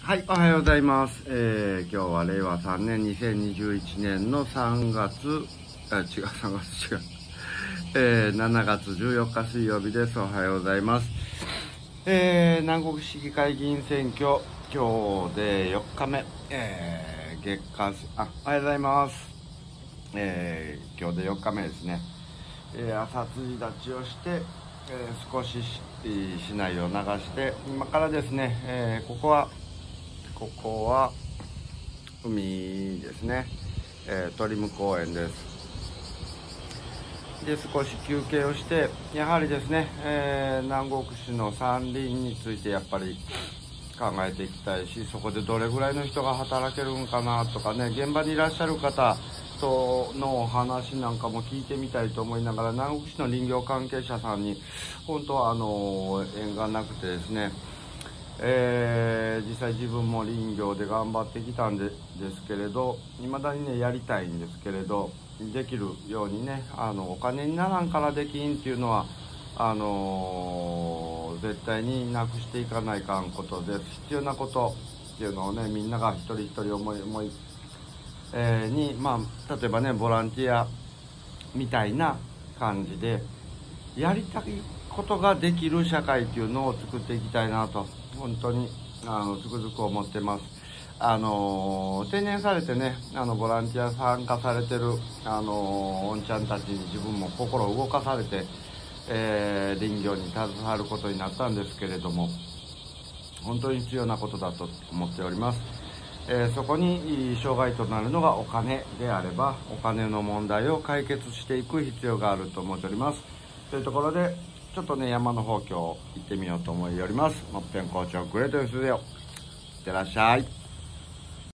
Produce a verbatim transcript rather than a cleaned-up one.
はい、おはようございます。えー、今日はれいわさんねんにせんにじゅういちねんのさんがつ、あ、違う、さんがつ違う。えー、しちがつじゅうよっか水曜日です。おはようございます。えー、南国市議会議員選挙、今日でよっかめ、えー、月間、あ、おはようございます。えー、今日でよっかめですね。えー、朝露立ちをして、えー、少し市内を流して、今からですね、えー、ここは、ここは海ですね、えー、鳥ム公園です。で少し休憩をして、やはりですね、えー、南国市の山林についてやっぱり考えていきたいし、そこでどれぐらいの人が働けるんかなとかね、現場にいらっしゃる方とのお話なんかも聞いてみたいと思いながら、南国市の林業関係者さんに本当はあの縁がなくてですね、えー、実際自分も林業で頑張ってきたんでですけれど、いまだにねやりたいんですけれど、できるようにね、あのお金にならんからできんっていうのはあのー、絶対になくしていかないかんことです。必要なことっていうのをね、みんなが一人一人思い思い、えー、にまあ例えばねボランティアみたいな感じでやりたいことができる社会っていうのを作っていきたいなと本当にあのつくづく思ってます。あの定年されてね、あのボランティア参加されてるあのおんちゃんたちに自分も心を動かされて、えー、林業に携わることになったんですけれども、本当に必要なことだと思っております。えー、そこに障害となるのがお金であれば、お金の問題を解決していく必要があると思っております。というところで、ちょっとね、山の方今日行ってみようと思いおります。もっぺん校長グレートですよ。いってらっしゃい。